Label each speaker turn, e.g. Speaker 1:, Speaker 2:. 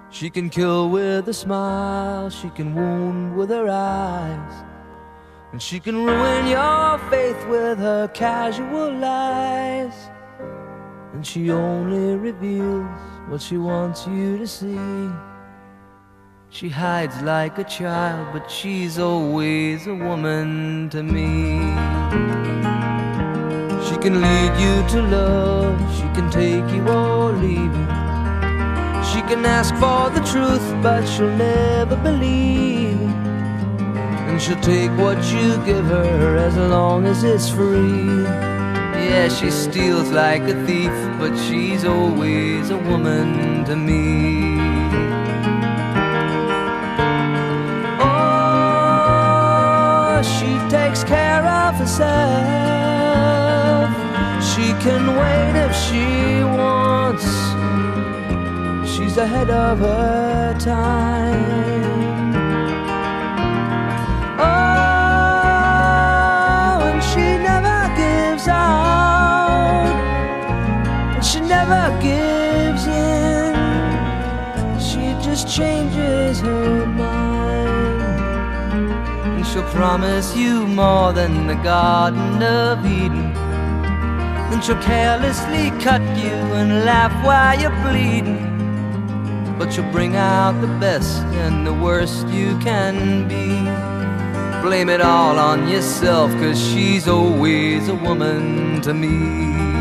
Speaker 1: She can kill with a smile, she can wound with her eyes, and she can ruin your faith with her casual lies. And she only reveals what she wants you to see. She hides like a child, but she's always a woman to me. She can lead you to love, she can take you or leave you. She can ask for the truth, but she'll never believe. And she'll take what you give her as long as it's free. Yeah, she steals like a thief, but she's always a woman to me. Oh, she takes care of herself. She can wait if she wants. She's ahead of her time. Oh, and she never gives out, and she never gives in. She just changes her mind, and she'll promise you more than the Garden of Eden. Then she'll carelessly cut you and laugh while you're bleeding. But you'll bring out the best and the worst you can be. Blame it all on yourself, 'cause she's always a woman to me.